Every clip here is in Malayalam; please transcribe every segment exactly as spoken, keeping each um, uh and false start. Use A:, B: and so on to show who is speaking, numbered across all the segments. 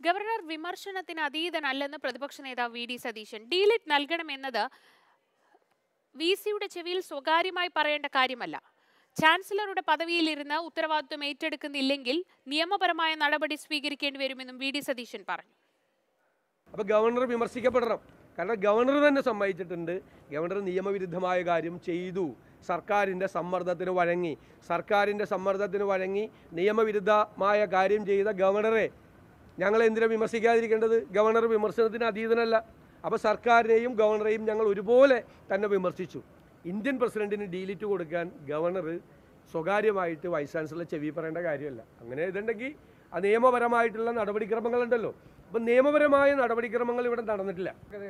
A: ഗവർണർ വിമർശനത്തിന് അതീതനല്ലെന്ന് പ്രതിപക്ഷ നേതാവ് വി ഡി സതീശൻ. ഡീലിറ്റ് നൽകണമെന്നത് വി സിയുടെ ചെവിയിൽ സ്വകാര്യമായി പറയേണ്ട കാര്യമല്ല. ചാൻസലറുടെ പദവിയിലിരുന്ന് ഉത്തരവാദിത്വം ഏറ്റെടുക്കുന്നില്ലെങ്കിൽ നിയമപരമായ നടപടി സ്വീകരിക്കേണ്ടി വരുമെന്നും വി ഡി സതീശൻ പറഞ്ഞു.
B: അപ്പോൾ ഗവർണർ വിമർശിക്കപ്പെടണം. കാരണം ഗവർണർ തന്നെ സമ്മതിച്ചിട്ടുണ്ട്, ഗവർണർ നിയമവിരുദ്ധമായ കാര്യം ചെയ്തു, സർക്കാരിൻ്റെ സമ്മർദ്ദത്തിന് വഴങ്ങി സർക്കാരിൻ്റെ സമ്മർദ്ദത്തിന് വഴങ്ങി നിയമവിരുദ്ധമായ കാര്യം ചെയ്ത ഗവർണറെ ഞങ്ങൾ എന്തിനാ വിമർശിക്കാതിരിക്കേണ്ടത്? ഗവർണർ വിമർശനത്തിന് അതീതനല്ല. അപ്പോൾ സർക്കാരിനെയും ഗവർണറെയും ഞങ്ങൾ ഒരുപോലെ തന്നെ വിമർശിച്ചു. ഇന്ത്യൻ പ്രസിഡന്റിന് ഡീലിറ്റ് കൊടുക്കാൻ ഗവർണർ സ്വകാര്യമായിട്ട് വൈസ് ചാൻസലർ ചെവി പറയേണ്ട കാര്യമല്ല. അങ്ങനെ ഇതുണ്ടെങ്കിൽ ആ നിയമപരമായിട്ടുള്ള നടപടിക്രമങ്ങളുണ്ടല്ലോ. അപ്പം നിയമപരമായ നടപടിക്രമങ്ങൾ ഇവിടെ നടന്നിട്ടില്ല.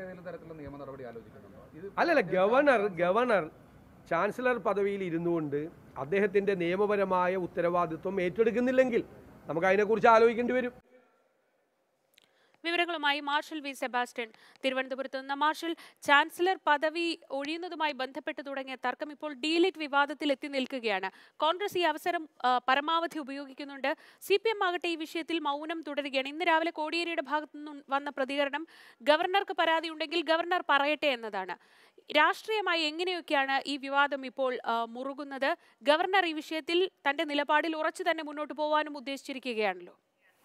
B: അല്ലല്ല, ഗവർണർ ഗവർണർ ചാൻസലർ പദവിയിൽ ഇരുന്നുകൊണ്ട് അദ്ദേഹത്തിൻ്റെ നിയമപരമായ ഉത്തരവാദിത്വം ഏറ്റെടുക്കുന്നില്ലെങ്കിൽ നമുക്ക് അതിനെക്കുറിച്ച് ആലോചിക്കേണ്ടി വരും.
A: വിവരങ്ങളുമായി മാർഷൽ വി സെബാസ്റ്റ്യൻ തിരുവനന്തപുരത്ത് നിന്ന്. മാർഷൽ, ചാൻസലർ പദവി ഒഴിയുന്നതുമായി ബന്ധപ്പെട്ട് തുടങ്ങിയ തർക്കം ഇപ്പോൾ ഡീലിറ്റ് വിവാദത്തിൽ എത്തി നിൽക്കുകയാണ്. കോൺഗ്രസ് ഈ അവസരം പരമാവധി ഉപയോഗിക്കുന്നുണ്ട്. സി പി എം ആകട്ടെ ഈ വിഷയത്തിൽ മൗനം തുടരുകയാണ്. ഇന്ന് രാവിലെ കോടിയേരിയുടെ ഭാഗത്തു നിന്നും വന്ന പ്രതികരണം ഗവർണർക്ക് പരാതി ഉണ്ടെങ്കിൽ ഗവർണർ പറയട്ടെ എന്നതാണ്. രാഷ്ട്രീയമായി എങ്ങനെയൊക്കെയാണ് ഈ വിവാദം ഇപ്പോൾ മുറുകുന്നത്? ഗവർണർ ഈ വിഷയത്തിൽ തന്റെ നിലപാടിൽ ഉറച്ചു തന്നെ മുന്നോട്ട് പോകാനും ഉദ്ദേശിച്ചിരിക്കുകയാണല്ലോ.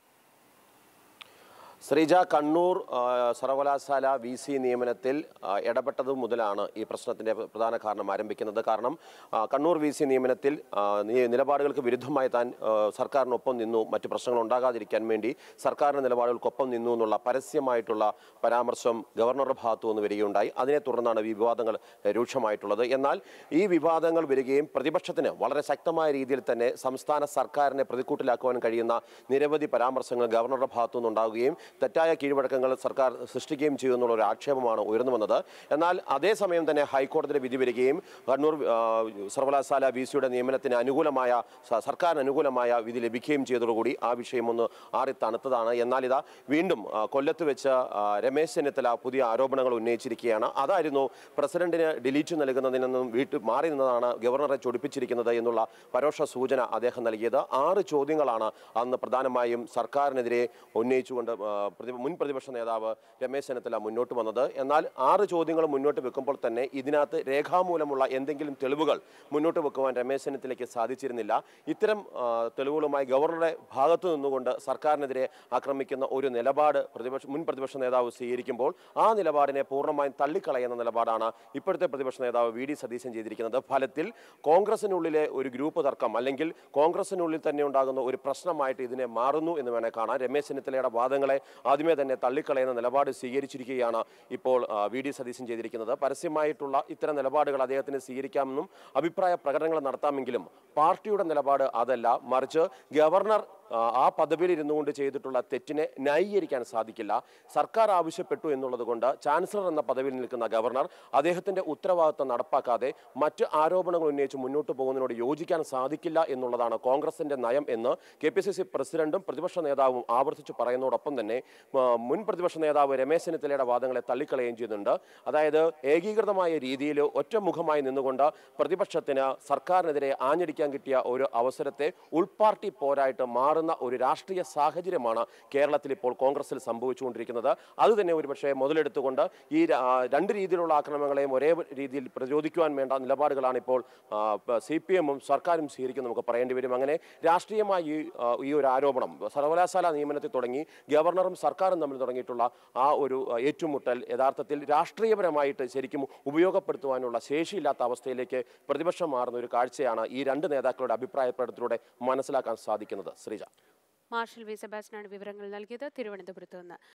C: ശ്രീജ, കണ്ണൂർ സർവകലാശാല വി സി നിയമനത്തിൽ ഇടപെട്ടതു മുതലാണ് ഈ പ്രശ്നത്തിൻ്റെ പ്രധാന കാരണം ആരംഭിക്കുന്നത്. കാരണം കണ്ണൂർ വി സി നിയമനത്തിൽ നിലപാടുകൾക്ക് വിരുദ്ധമായി താൻ സർക്കാരിനൊപ്പം നിന്നു, മറ്റു പ്രശ്നങ്ങൾ ഉണ്ടാകാതിരിക്കാൻ വേണ്ടി സർക്കാരിൻ്റെ നിലപാടുകൾക്കൊപ്പം നിന്നു എന്നുള്ള പരസ്യമായിട്ടുള്ള പരാമർശം ഗവർണറുടെ ഭാഗത്തു നിന്ന് വരികയുണ്ടായി. അതിനെ തുടർന്നാണ് വിവാദങ്ങൾ രൂക്ഷമായിട്ടുള്ളത്. എന്നാൽ ഈ വിവാദങ്ങൾ വരികയും പ്രതിപക്ഷത്തിന് വളരെ ശക്തമായ രീതിയിൽ തന്നെ സംസ്ഥാന സർക്കാരിനെ പ്രതിക്കൂട്ടിലാക്കുവാൻ കഴിയുന്ന നിരവധി പരാമർശങ്ങൾ ഗവർണറുടെ ഭാഗത്തു നിന്നുണ്ടാകുകയും തെറ്റായ കീഴ്വഴക്കങ്ങൾ സർക്കാർ സൃഷ്ടിക്കുകയും ചെയ്യുമെന്നുള്ള ഒരു ആക്ഷേപമാണ് ഉയർന്നു വന്നത്. എന്നാൽ അതേസമയം തന്നെ ഹൈക്കോടതിയുടെ വിധി വരികയും കണ്ണൂർ സർവകലാശാല വി സിയുടെ നിയമനത്തിന് അനുകൂലമായ സർക്കാരിന് അനുകൂലമായ വിധി ലഭിക്കുകയും ചെയ്തതോടുകൂടി ആ വിഷയം ഒന്ന് ആറി തണുത്തതാണ്. എന്നാൽ ഇതാ വീണ്ടും കൊല്ലത്ത് വെച്ച് രമേശ് ചെന്നിത്തല പുതിയ ആരോപണങ്ങൾ ഉന്നയിച്ചിരിക്കുകയാണ്. അതായിരുന്നു പ്രസിഡന്റിന് ഡിലീറ്റ് നൽകുന്നതിൽ നിന്നും വീട്ടിൽ മാറി നിന്നതാണ് ഗവർണറെ ചൊടിപ്പിച്ചിരിക്കുന്നത് എന്നുള്ള പരോക്ഷ സൂചന അദ്ദേഹം നൽകിയത്. ആറ് ചോദ്യങ്ങളാണ് അന്ന് പ്രധാനമായും സർക്കാരിനെതിരെ ഉന്നയിച്ചുകൊണ്ട് മുൻ പ്രതിപക്ഷ നേതാവ് രമേശ് ചെന്നിത്തല മുന്നോട്ട് വന്നത്. എന്നാൽ ആറ് ചോദ്യങ്ങൾ മുന്നോട്ട് വെക്കുമ്പോൾ തന്നെ ഇതിനകത്ത് രേഖാമൂലമുള്ള എന്തെങ്കിലും തെളിവുകൾ മുന്നോട്ട് വെക്കുവാൻ രമേശ് ചെന്നിത്തലയ്ക്ക് സാധിച്ചിരുന്നില്ല. ഇത്തരം തെളിവുകളുമായി ഗവർണറുടെ ഭാഗത്തു നിന്നുകൊണ്ട് സർക്കാരിനെതിരെ ആക്രമിക്കുന്ന ഒരു നിലപാട് പ്രതിപക്ഷ മുൻ പ്രതിപക്ഷ നേതാവ് സ്വീകരിക്കുമ്പോൾ ആ നിലപാടിനെ പൂർണ്ണമായും തള്ളിക്കളയുന്ന നിലപാടാണ് ഇപ്പോഴത്തെ പ്രതിപക്ഷ നേതാവ് വി ഡി സതീശൻ ചെയ്തിരിക്കുന്നത്. ഫലത്തിൽ കോൺഗ്രസിനുള്ളിലെ ഒരു ഗ്രൂപ്പ് തർക്കം അല്ലെങ്കിൽ കോൺഗ്രസിനുള്ളിൽ തന്നെ ഉണ്ടാകുന്ന ഒരു പ്രശ്നമായിട്ട് ഇതിനെ മാറുന്നു എന്ന് വേണേൽ കാണാൻ. രമേശ് ചെന്നിത്തലയുടെ വാദങ്ങളെ ആദ്യമേ തന്നെ തള്ളിക്കളയുന്ന നിലപാട് സ്വീകരിച്ചിരിക്കുകയാണ് ഇപ്പോൾ വി ഡി സതീശൻ ചെയ്തിരിക്കുന്നത്. പരസ്യമായിട്ടുള്ള ഇത്തരം നിലപാടുകൾ അദ്ദേഹത്തിന് സ്വീകരിക്കാമെന്നും അഭിപ്രായ പ്രകടനങ്ങൾ നടത്താമെങ്കിലും പാർട്ടിയുടെ നിലപാട് അതല്ല. മറിച്ച് ഗവർണർ ആ പദവിയിൽ ഇരുന്നു കൊണ്ട് ചെയ്തിട്ടുള്ള തെറ്റിനെ ന്യായീകരിക്കാൻ സാധിക്കില്ല. സർക്കാർ ആവശ്യപ്പെട്ടു എന്നുള്ളത് കൊണ്ട് ചാൻസലർ എന്ന പദവിയിൽ നിൽക്കുന്ന ഗവർണർ അദ്ദേഹത്തിന്റെ ഉത്തരവാദിത്വം നടപ്പാക്കാതെ മറ്റ് ആരോപണങ്ങൾ ഉന്നയിച്ച് മുന്നോട്ട് പോകുന്നതിനോട് യോജിക്കാൻ സാധിക്കില്ല എന്നുള്ളതാണ് കോൺഗ്രസിന്റെ നയം എന്ന് കെ പി സി സി പ്രസിഡന്റും പ്രതിപക്ഷ നേതാവും ആവർത്തിച്ച് പറയുന്നതോടൊപ്പം തന്നെ മുൻ പ്രതിപക്ഷ നേതാവ് രമേശ് ചെന്നിത്തലയുടെ വാദങ്ങളെ തള്ളിക്കളയുകയും ചെയ്യുന്നുണ്ട്. അതായത് ഏകീകൃതമായ രീതിയിൽ ഒറ്റമുഖമായി നിന്നുകൊണ്ട് പ്രതിപക്ഷത്തിന് സർക്കാരിനെതിരെ ആഞ്ഞടിക്കാൻ കിട്ടിയ ഒരു അവസരത്തെ ഉൾപാർട്ടി പോരായിട്ട് മാറുന്ന ഒരു രാഷ്ട്രീയ സാഹചര്യമാണ് കേരളത്തിൽ ഇപ്പോൾ കോൺഗ്രസിൽ സംഭവിച്ചുകൊണ്ടിരിക്കുന്നത്. അതുതന്നെ ഒരുപക്ഷെ മുതലെടുത്തുകൊണ്ട് ഈ രണ്ട് രീതിയിലുള്ള ആക്രമണങ്ങളെയും ഒരേ രീതിയിൽ പ്രതിരോധിക്കുവാൻ വേണ്ട നിലപാടുകളാണ് ഇപ്പോൾ സി പി എമ്മും സർക്കാരും സ്വീകരിക്കുന്നത് നമുക്ക് പറയേണ്ടി വരും. അങ്ങനെ രാഷ്ട്രീയമായി ഈ ഒരു ആരോപണം സർവകലാശാല നിയമനത്തിൽ തുടങ്ങി ഗവർണറും സർക്കാരും തമ്മിൽ തുടങ്ങിയിട്ടുള്ള ആ ഒരു ഏറ്റുമുട്ടൽ യഥാർത്ഥത്തിൽ രാഷ്ട്രീയപരമായിട്ട് ശരിക്കും ഉപയോഗപ്പെടുത്തുവാനുള്ള ശേഷിയില്ലാത്ത അവസ്ഥയിലേക്ക് പ്രതിപക്ഷം മാറുന്ന ഒരു കാഴ്ചയാണ് ഈ രണ്ട് നേതാക്കളുടെ അഭിപ്രായ പ്രകടനത്തിലൂടെ മനസ്സിലാക്കാൻ സാധിക്കുന്നത്. ശ്രീജ,
A: മാർഷൽ വി സെബാസ്റ്റ്യനാണ് വിവരങ്ങൾ നൽകിയത് തിരുവനന്തപുരത്ത് നിന്ന്.